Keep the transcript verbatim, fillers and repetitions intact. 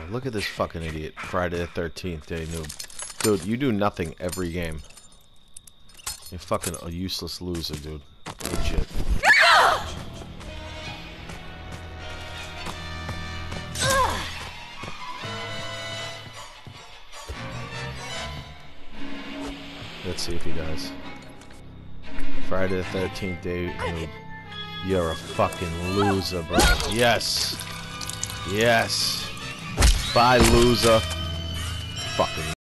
look at this fucking idiot. Friday the thirteenth day noob. Dude, you do nothing every game. You're fucking a useless loser, dude. Legit. Let's see if he does. Friday the thirteenth day noob. You're a fucking loser, bro. Yes. Yes. Bye, loser. Fucking